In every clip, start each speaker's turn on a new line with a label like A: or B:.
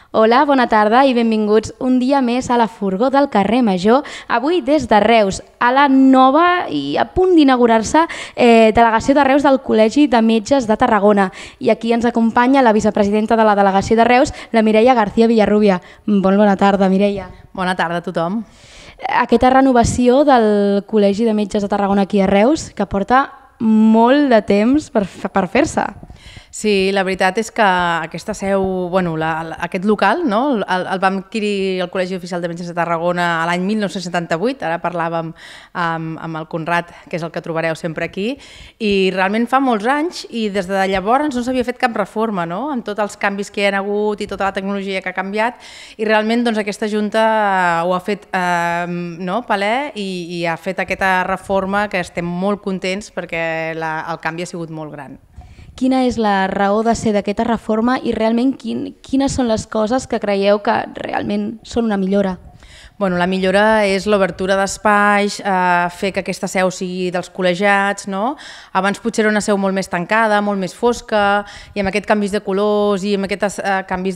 A: Hola, bona tarda i benvinguts un dia més a la furgó del carrer Major, avui des de Reus, a la nova i a punt d'inaugurar-se delegació de Reus del Col·legi de Metges de Tarragona. I aquí ens acompanya la vicepresidenta de la delegació de Reus, la Mireia García Villarrubia. Molt bona tarda, Mireia.
B: Bona tarda a tothom.
A: Aquesta renovació del Col·legi de Metges de Tarragona aquí a Reus, que porta molt de temps per fer-se.
B: Sí, la veritat és que aquesta seu, bueno, aquest local, no? el vam adquirir el Col·legi Oficial de Metges de Tarragona l'any 1978, ara parlàvem amb el Conrad, que és el que trobareu sempre aquí, i realment fa molts anys i des de llavors no s'havia fet cap reforma, no? Amb tots els canvis que hi ha hagut i tota la tecnologia que ha canviat, i realment doncs, aquesta Junta ho ha fet palè i ha fet aquesta reforma que estem molt contents perquè el canvi ha sigut molt gran.
A: Quina és la raó de ser d'aquesta reforma i realment quines són les coses que creieu que realment són una millora?
B: Bueno, la millora és l'obertura d'espais, fer que aquesta seu sigui dels col·legiats, no? Abans potser era una seu molt més tancada, molt més fosca, i amb aquests canvis de colors i amb aquests canvis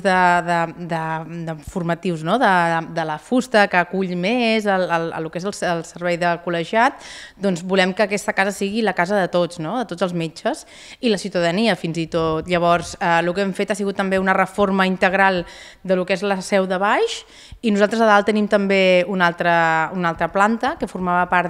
B: formatius, no? De la fusta que acull més el que és el servei de col·legiat, doncs volem que aquesta casa sigui la casa de tots, no? De tots els metges i la ciutadania fins i tot. Llavors, el que hem fet ha sigut també una reforma integral de lo que és la seu de baix, i nosaltres a dalt tenim també una altra planta que formava part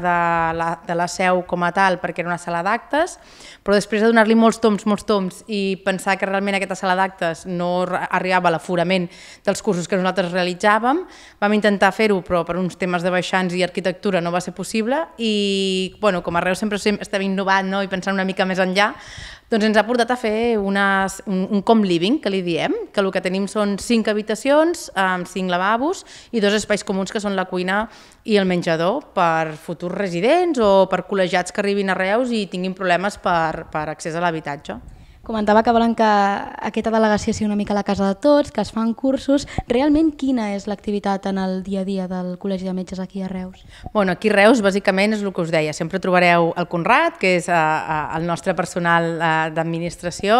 B: de la seu com a tal perquè era una sala d'actes, però després de donar-li molts toms i pensar que realment aquesta sala d'actes no arribava a l'aforament dels cursos que nosaltres realitzàvem, vam intentar fer-ho però per uns temes de baixants i arquitectura no va ser possible i com a Reus sempre estem innovant i pensant una mica més enllà, doncs ens ha portat a fer un com living, que li diem, que el que tenim són 5 habitacions amb 5 lavabos i 2 espais comuns que són la cuina i el menjador per futurs residents o per col·legiats que arribin a Reus i tinguin problemes per accés a l'habitatge.
A: Comentava que volen que aquesta delegació sigui una mica la casa de tots, que es fan cursos. Realment, quina és l'activitat en el dia a dia del Col·legi de Metges aquí a Reus?
B: Bueno, aquí a Reus, bàsicament, és el que us deia. Sempre trobareu el Conrad, que és el nostre personal d'administració,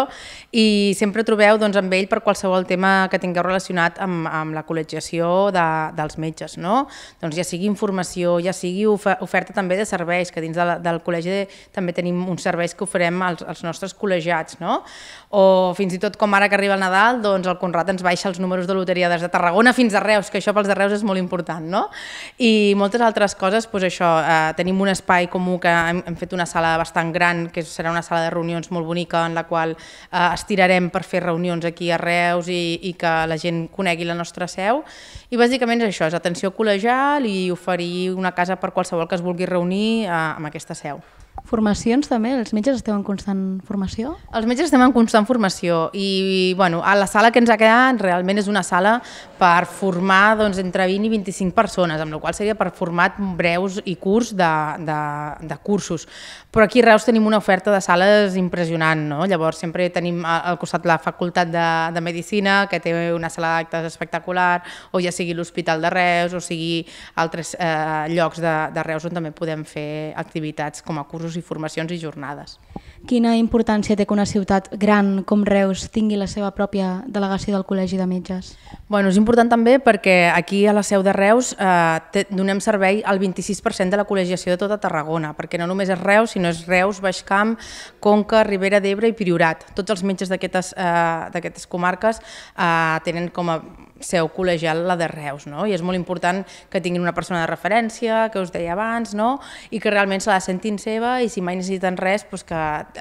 B: i sempre trobeu amb ell per qualsevol tema que tingueu relacionat amb la col·legiació dels metges, no? Doncs ja sigui informació, ja sigui oferta també de serveis, que dins del col·legi també tenim uns serveis que oferem als nostres col·legiats, no? O fins i tot com ara que arriba el Nadal, doncs el Conrad ens baixa els números de loteria des de Tarragona fins a Reus, que això pels de Reus és molt important, no? I moltes altres coses, doncs això, tenim un espai comú que hem fet una sala bastant gran, que serà una sala de reunions molt bonica, en la qual estirarem per fer reunions aquí a Reus i que la gent conegui la nostra seu. I bàsicament és això, és atenció col·legial i oferir una casa per qualsevol que es vulgui reunir amb aquesta seu.
A: Formacions també? Els metges esteu en constant formació?
B: Els metges estem en constant formació i a la sala que ens ha quedat realment és una sala per formar entre 20 i 25 persones, amb la qual seria per format breus i curts de cursos. Però aquí a Reus tenim una oferta de sales impressionant, no? Llavors sempre tenim al costat la Facultat de Medicina, que té una sala d'actes espectacular, o ja sigui l'Hospital de Reus, o sigui altres llocs de Reus on també podem fer activitats com a cursos i formacions i jornades.
A: Quina importància té que una ciutat gran com Reus tingui la seva pròpia delegació del Col·legi de Metges?
B: És important també perquè aquí a la seu de Reus donem servei al 26% de la col·legiació de tota Tarragona, perquè no només és Reus, sinó és Reus, Baixcamp, Conca, Ribera d'Ebre i Priorat. Tots els metges d'aquestes comarques tenen com a seu col·legial la de Reus, no? I és molt important que tinguin una persona de referència, que us deia abans, no? I que realment se la sentin seva i si mai necessiten res, que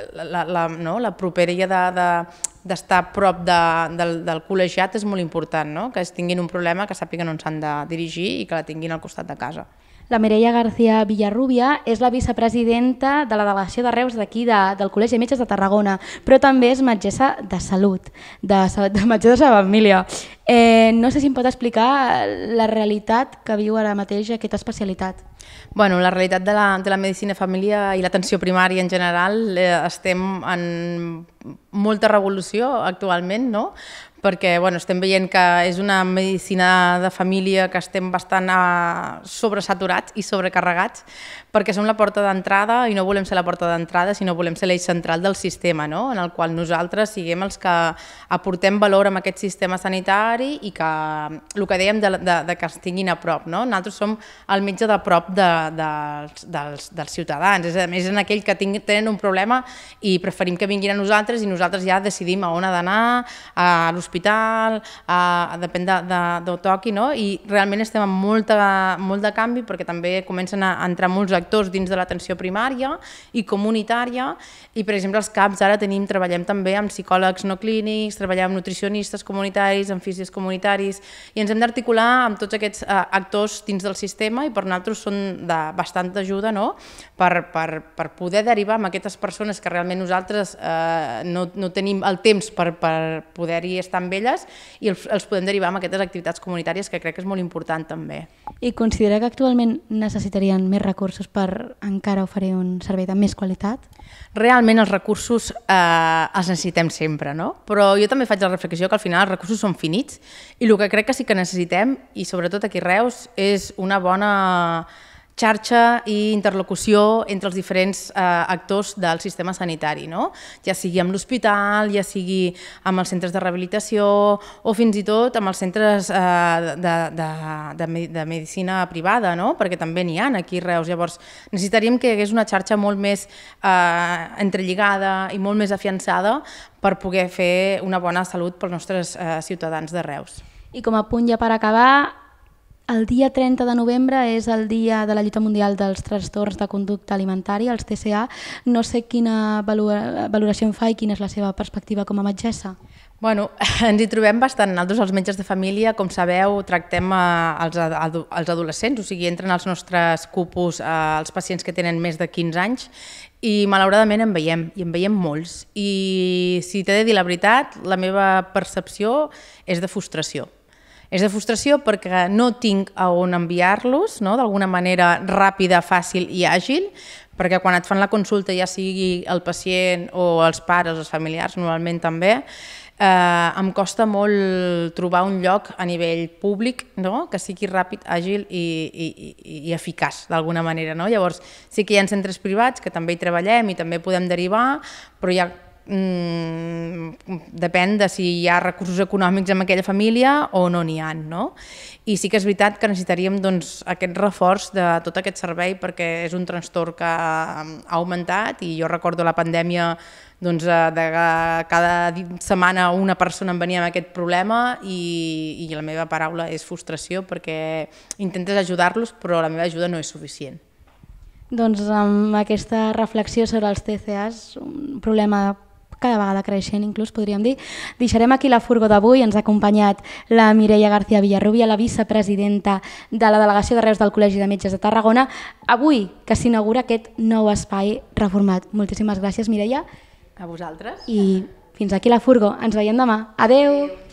B: la properia d'estar a prop del col·legiat és molt important, no? Que es tinguin un problema, que sàpiguen on s'han de dirigir i que la tinguin al costat de casa.
A: La Mireia García Villarrubia és la vicepresidenta de la delegació de Reus d'aquí del Col·legi de Metges de Tarragona, però també és metgessa de salut, metgessa de família. No sé si em pot explicar la realitat que viu ara mateix aquesta especialitat.
B: Bueno, la realitat de la medicina família i l'atenció primària en general estem en molta revolució actualment, no? Perquè estem veient que és una medicina de família que estem bastant sobresaturats i sobrecarregats, perquè som la porta d'entrada i no volem ser la porta d'entrada, sinó volem ser l'eix central del sistema, no? En el qual nosaltres siguem els que aportem valor a aquest sistema sanitari i que el que dèiem de que es tinguin a prop, no? Nosaltres som el metge de prop dels ciutadans, és en aquell que tenen un problema i preferim que vinguin a nosaltres i nosaltres ja decidim a on ha d'anar, a l'hospital, depèn d'on toqui, no? I realment estem en molt de canvi perquè també comencen a entrar molts actors dins de l'atenció primària i comunitària i, per exemple, als CAPs ara treballem també amb psicòlegs no clínics, treballem amb nutricionistes comunitaris, amb fisios comunitaris i ens hem d'articular amb tots aquests actors dins del sistema i per nosaltres són de bastanta ajuda, no? Per poder derivar amb aquestes persones que realment nosaltres no tenim el temps per poder-hi estar amb elles i els podem derivar amb aquestes activitats comunitàries que crec que és molt important també.
A: I considera que actualment necessitarien més recursos per encara oferir un servei de més qualitat?
B: Realment els recursos els necessitem sempre, no? Però jo també faig la reflexió que al final els recursos són finits i el que crec que sí que necessitem, i sobretot aquí a Reus, és una bona xarxa i interlocució entre els diferents actors del sistema sanitari, no? Ja sigui amb l'hospital, ja sigui amb els centres de rehabilitació o fins i tot amb els centres de medicina privada, no? Perquè també n'hi ha aquí a Reus. Llavors necessitaríem que hi hagués una xarxa molt més entrelligada i molt més afiançada per poder fer una bona salut pels nostres ciutadans de Reus.
A: I com a punt ja per acabar, el dia 30 de novembre és el dia de la lluita mundial dels trastorns de conducta alimentària, els TCA. No sé quina valoració en fa i quina és la seva perspectiva com a metgessa.
B: Bueno, ens hi trobem bastant. Nosaltres, els metges de família, com sabeu, tractem els adolescents, o sigui, entren als nostres cupos els pacients que tenen més de 15 anys i malauradament en veiem molts. I si t'he de dir la veritat, la meva percepció és de frustració. És de frustració perquè no tinc a on enviar-los, no? D'alguna manera ràpida, fàcil i àgil, perquè quan et fan la consulta, ja sigui el pacient o els pares, els familiars, normalment també, em costa molt trobar un lloc a nivell públic, no? Que sigui ràpid, àgil i eficaç, d'alguna manera, no? Llavors, sí que hi ha centres privats que també hi treballem i també podem derivar, però ja depèn de si hi ha recursos econòmics en aquella família o no n'hi ha, no? I sí que és veritat que necessitaríem aquest reforç de tot aquest servei perquè és un trastorn que ha augmentat i jo recordo la pandèmia de cada setmana una persona em venia amb aquest problema i la meva paraula és frustració perquè intentes ajudar-los però la meva ajuda no és suficient.
A: Doncs amb aquesta reflexió sobre els TCAs, un problema cada vegada creixent, inclús podríem dir. Deixarem aquí la furgo d'avui. Ens ha acompanyat la Mireia García Villarrubia, la vicepresidenta de la Delegació de Reus del Col·legi de Metges de Tarragona. Avui que s'inaugura aquest nou espai reformat. Moltíssimes gràcies, Mireia.
B: A vosaltres.
A: I fins aquí la furgo. Ens veiem demà. Adeu!